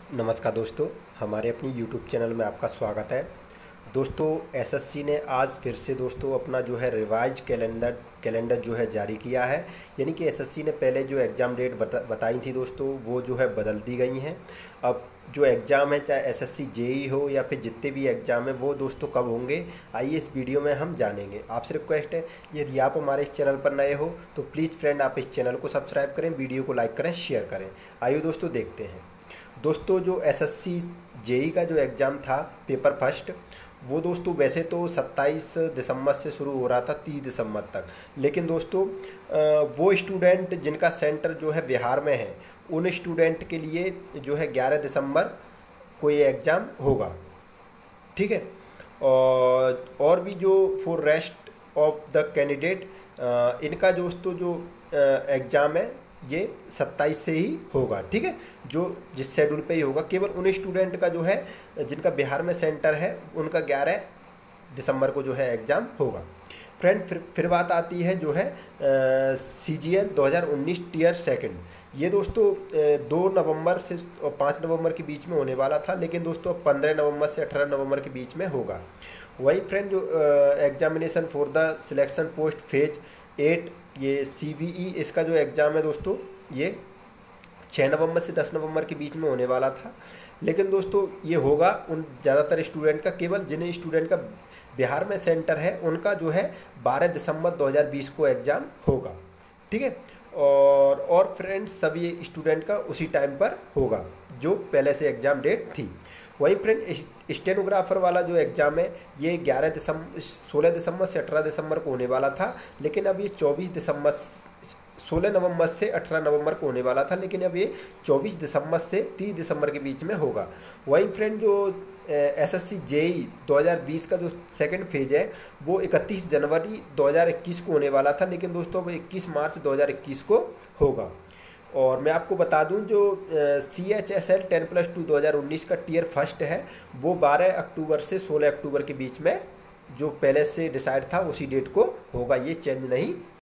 नमस्कार दोस्तों, हमारे अपनी यूट्यूब चैनल में आपका स्वागत है। दोस्तों, एसएससी ने आज फिर से दोस्तों अपना जो है रिवाइज कैलेंडर जो है जारी किया है। यानी कि एसएससी ने पहले जो एग्ज़ाम डेट बताई थी दोस्तों, वो जो है बदल दी गई हैं। अब जो एग्ज़ाम है, चाहे एसएससी जेई हो या फिर जितने भी एग्ज़ाम है, वो दोस्तों कब होंगे, आइए इस वीडियो में हम जानेंगे। आपसे रिक्वेस्ट है, यदि आप हमारे इस चैनल पर नए हो तो प्लीज़ फ्रेंड आप इस चैनल को सब्सक्राइब करें, वीडियो को लाइक करें, शेयर करें। आइए दोस्तों देखते हैं। दोस्तों, जो एसएससी जेई का जो एग्ज़ाम था पेपर फर्स्ट, वो दोस्तों वैसे तो 27 दिसंबर से शुरू हो रहा था 30 दिसंबर तक। लेकिन दोस्तों वो स्टूडेंट जिनका सेंटर जो है बिहार में है, उन स्टूडेंट के लिए जो है 11 दिसंबर को ये एग्ज़ाम होगा। ठीक है। और भी जो for rest of the candidate, इनका दोस्तों जो एग्ज़ाम है ये 27 से ही होगा। ठीक है, जो जिस शेड्यूल पे ही होगा। केवल उन स्टूडेंट का जो है जिनका बिहार में सेंटर है, उनका 11 दिसंबर को जो है एग्ज़ाम होगा। फ्रेंड, फिर बात आती है जो है CGL 2019 टीयर सेकंड। ये दोस्तों 2 नवंबर से और 5 नवंबर के बीच में होने वाला था, लेकिन दोस्तों 15 नवंबर से 18 नवंबर के बीच में होगा। वही फ्रेंड, जो examination for the selection post phase 8, ये CVE, इसका जो एग्ज़ाम है दोस्तों, ये 6 नवंबर से 10 नवंबर के बीच में होने वाला था। लेकिन दोस्तों ये होगा उन ज़्यादातर स्टूडेंट का, केवल जिन स्टूडेंट का बिहार में सेंटर है उनका जो है 12 दिसंबर 2020 को एग्ज़ाम होगा। ठीक है। और फ्रेंड्स, सभी स्टूडेंट का उसी टाइम पर होगा जो पहले से एग्ज़ाम डेट थी। वही फ्रेंड, स्टेनोग्राफर वाला जो एग्ज़ाम है, ये 16 दिसंबर से 18 दिसंबर को होने वाला था। लेकिन अब ये 16 नवंबर से 18 नवंबर को होने वाला था, लेकिन अब ये 24 दिसंबर से 30 दिसंबर के बीच में होगा। वही फ्रेंड, जो एसएससी जेई 2020 का जो सेकंड फेज है, वो 31 जनवरी 2021 को होने वाला था, लेकिन दोस्तों अब 21 मार्च 2021 को होगा। और मैं आपको बता दूं, जो CHSL 10+2 2019 का टीयर फर्स्ट है, वो 12 अक्टूबर से 16 अक्टूबर के बीच में जो पहले से डिसाइड था उसी डेट को होगा, ये चेंज नहीं